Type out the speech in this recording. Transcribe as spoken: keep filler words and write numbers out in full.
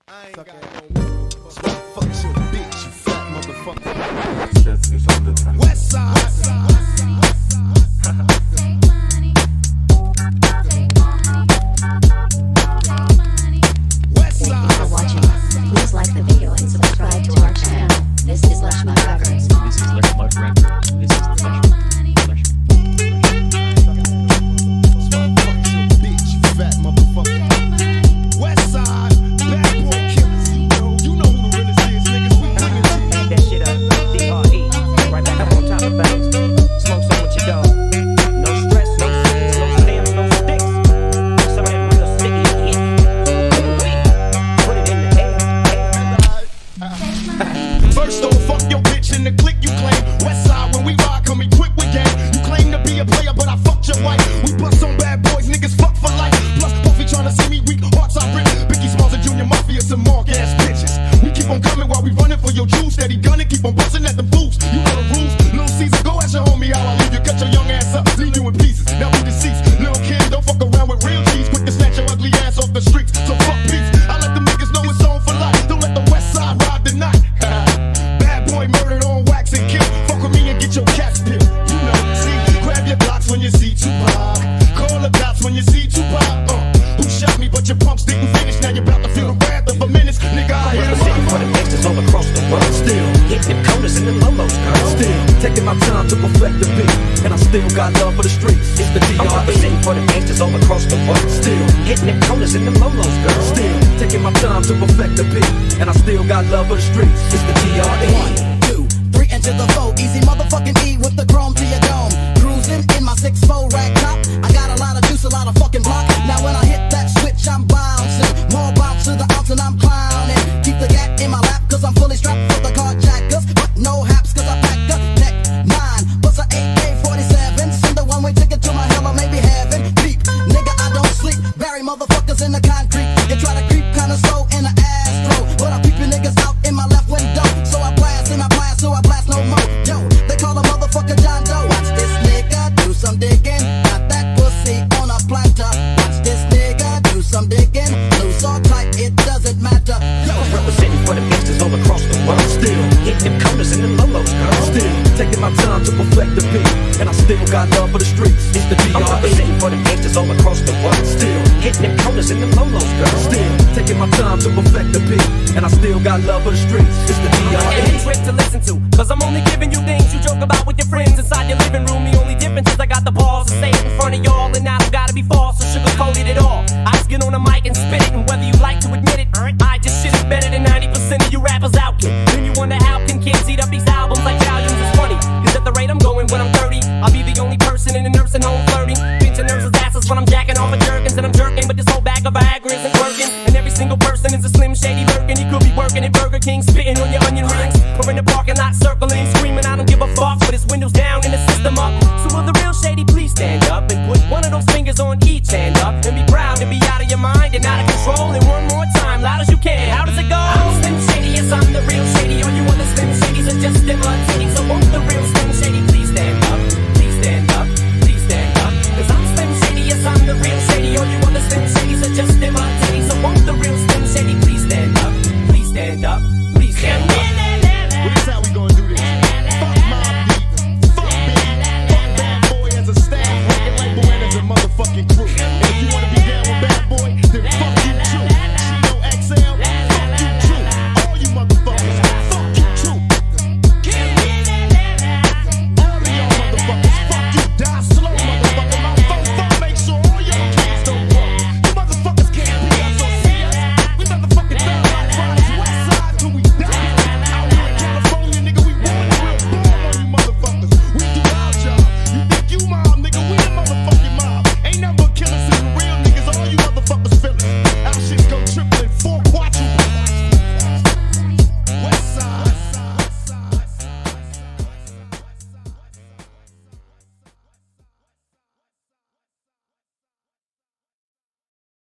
I ain't got no money. So I fuck your bitch, you fat motherfucker. That's it's on the time. West side. West side. Take money. Take money. West Thank side. you for watching. Please like the video and subscribe to our channel. This is Leshma Records. This is Leshma Records. This is Leshma. So I fuck your bitch, you fat motherfucker. West side. Bad boy killers. You know, you know who the realest is, niggas. We bring it to you. That shit up, D R E, right back up on top of bounce. Smoke some with your dog. No stress, no scenes, no stamps, no sticks. Some of that real sticky hit. Put it in the air, air. First off, fuck your bitch in the clique you claim. West side, when we ride, come equipped with game. You claim to be a player, but I fucked your wife. We bust on bad boys, niggas fuck for life. Plus, Puffy tryna see me weak, hearts I rip. Biggie Smalls and Junior Mafia, some mark ass bitches. We keep on coming while we running for your juice. Steady gunning, keep on busting at them fools. You know the rules. Little Caesar, go ask your homie how I leave you. Cut your young ass up, leave you in pieces. Now we deceased. Little kid, don't fuck around with real cheese. Quick to snatch your ugly ass off the streets. So fuck peace. I let them niggas know it's on for life. Don't let the West Side ride the night. Bad boy murdered on wax and kill. Fuck with me and get your cash bill. You know, see, grab your blocks when you see Tupac. Call the cops when you see Tupac. Uh, who shot me? But your pumps didn't finish. Now you're about to feel the wrath of a menace. Nigga, I hear the Representing for the gangsters all across the world. Still hitting them corners and them lolos, girl. Still taking my time to perfect the beat, and I still got love for the streets. It's the D I'm R E. representing for the gangsters all across the world. Still hitting them corners and them lolos, girl. Still taking my time to perfect the beat, and I still got love for the streets. It's the D R E. One, two, three into the four. Easy motherfucking E with the chrome to your dome. Cruising in my six four rag top. I got a lot of juice, a lot of fucking block. Now when I hit that switch, I'm bouncing. More bounce to the ounce and I'm clowning. Keep the gat in my lap cause I'm fully strapped for the carjackers. But no haps cause I packed a neck nine. Bust a A K forty-seven. Send a one-way ticket to my hell or maybe heaven. Beep, nigga I don't sleep. Bury motherfuckers in the concrete. You try to creep kinda slow in the Astro. But I peep your niggas out in my left window. So I blast and I blast so I blast no more. Yo, they call a motherfucker John Doe. Watch this nigga do some digging. Got that pussy on a platter. Watch this nigga do some digging. Loose or tight, it doesn't matter. Yo, Representing for the gangsters all across the world. Still hitting them corners and them lolos, girl. Still taking my time to perfect the beat, and I still got love for the streets. It's the D I'm R E. representing for the gangsters all across the world. Still hitting them corners and them lolos, girl. Still taking my time to perfect the beat, and I still got love for the streets. It's the D R E. And trick to listen to, cause I'm only giving you things you joke about with your friends inside your living room. The only difference is I got the balls to say it in front of y'all, and I don't gotta be false or sugar-coated at all. I just get on the mic and spit it, and whether you like to admit it, I just shit it better than ninety percent of you rappers out there. Then you wonder how can kids eat up these albums like volumes? It's funny, cause at the rate I'm going when I'm thirty, I'll be the only person in the nursing home flirting, pinching nurses' asses when I'm jacking off of jerkins, and I'm jerking, but this whole bag of Viagra isn't working. And every single person is a slim shady Birkin. He could be working at Burger King, spitting on your onion rings, or in the parking lot circling, screaming I don't give a fuck, with his windows down and the system up. So will the real shady please stand up and put one of those fingers on each hand up and be proud